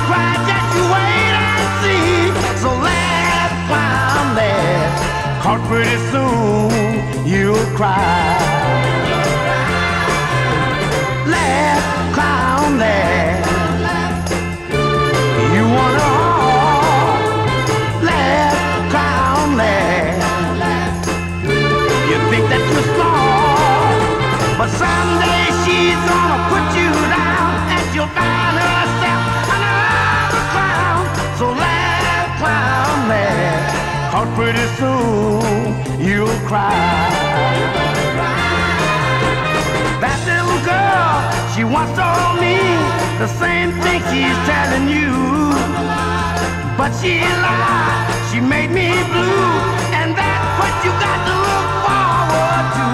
cry, just you wait and see. So laugh, clown, laugh, 'cause pretty soon you'll cry. Laugh, clown, laugh. You want a heart? Laugh, clown, laugh. You think that you're smart, but someday she's gonna put you down, and she'll find herself another clown. So laugh, clown, laugh, 'cause pretty soon you'll cry. That little girl, she once told me the same thing she's telling you, but she lied, she made me blue, and that's what you got to look forward to.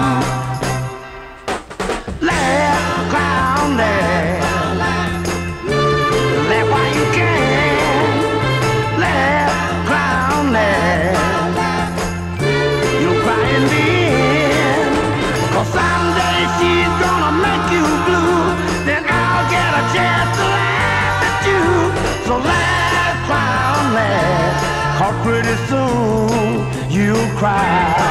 Laugh, clown, laugh. Laugh while you can. Laugh, clown, laugh. You'll cry in the end, 'cause someday she's gonna make you blue. Then I'll get a chance to laugh at you. So laugh, clown, laugh, 'cause pretty soon you'll cry.